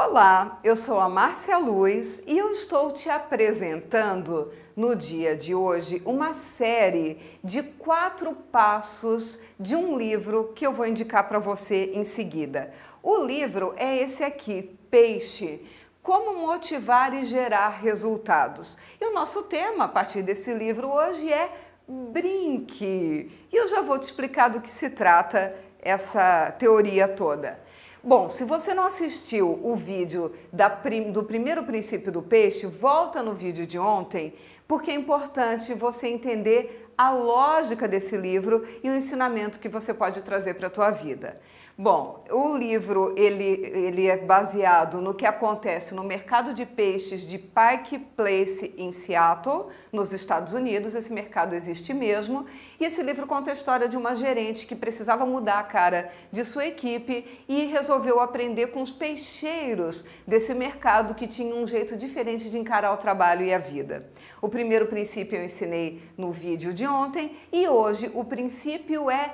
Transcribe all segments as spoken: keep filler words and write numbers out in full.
Olá, eu sou a Márcia Luz e eu estou te apresentando no dia de hoje uma série de quatro passos de um livro que eu vou indicar para você em seguida. O livro é esse aqui, Peixe, Como Motivar e Gerar Resultados. E o nosso tema a partir desse livro hoje é Brinque. E eu já vou te explicar do que se trata essa teoria toda. Bom, se você não assistiu o vídeo da prim, do primeiro princípio do peixe, volta no vídeo de ontem, porque é importante você entender a lógica desse livro e o ensinamento que você pode trazer para a tua vida. Bom, o livro ele, ele é baseado no que acontece no mercado de peixes de Pike Place em Seattle, nos Estados Unidos. Esse mercado existe mesmo. E esse livro conta a história de uma gerente que precisava mudar a cara de sua equipe e resolveu aprender com os peixeiros desse mercado que tinham um jeito diferente de encarar o trabalho e a vida. O primeiro princípio eu ensinei no vídeo de ontem e hoje o princípio é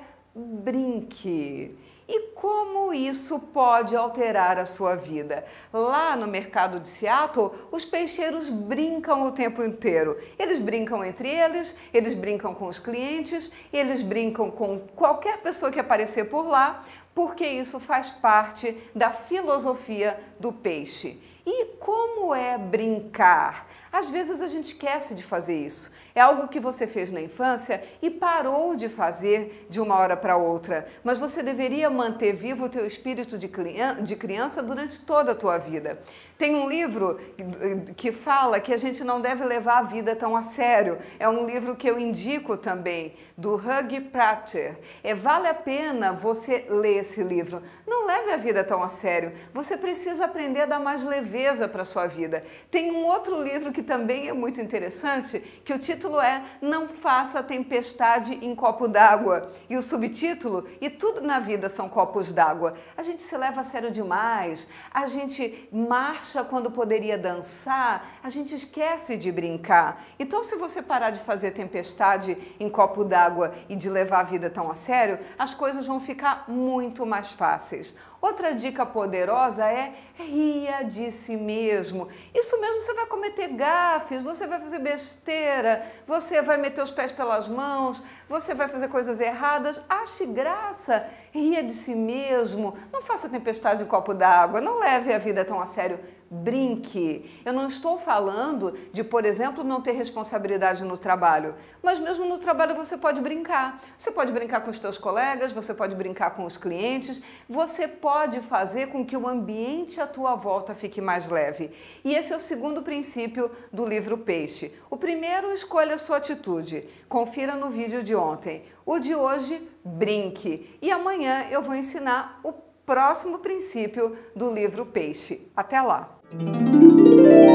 brinque. E como isso pode alterar a sua vida? Lá no mercado de Seattle, os peixeiros brincam o tempo inteiro. Eles brincam entre eles, eles brincam com os clientes, eles brincam com qualquer pessoa que aparecer por lá, porque isso faz parte da filosofia do peixe. E como é brincar? Às vezes a gente esquece de fazer isso. É algo que você fez na infância e parou de fazer de uma hora para outra. Mas você deveria manter vivo o teu espírito de criança durante toda a tua vida. Tem um livro que fala que a gente não deve levar a vida tão a sério. É um livro que eu indico também, do Hugh Prater. É, vale a pena você ler esse livro. Não leve a vida tão a sério. Você precisa aprender a dar mais leveza para a sua vida. Tem um outro livro que também é muito interessante, que o título é Não Faça Tempestade em Copo d'Água. E o subtítulo, E Tudo na Vida São Copos d'Água. A gente se leva a sério demais, a gente marcha quando poderia dançar, a gente esquece de brincar. Então, se você parar de fazer tempestade em copo d'água e de levar a vida tão a sério, as coisas vão ficar muito mais fáceis. Outra dica poderosa é ria de si mesmo. Isso mesmo, você vai cometer gafes, você vai fazer besteira, você vai meter os pés pelas mãos, você vai fazer coisas erradas. Ache graça, ria de si mesmo, não faça tempestade em copo d'água, não leve a vida tão a sério. Brinque. Eu não estou falando de, por exemplo, não ter responsabilidade no trabalho, mas mesmo no trabalho você pode brincar. Você pode brincar com os teus colegas, você pode brincar com os clientes, você pode fazer com que o ambiente à tua volta fique mais leve. E esse é o segundo princípio do livro Peixe. O primeiro, escolha a sua atitude. Confira no vídeo de ontem. O de hoje, brinque. E amanhã eu vou ensinar o próximo princípio do livro Peixe. Até lá!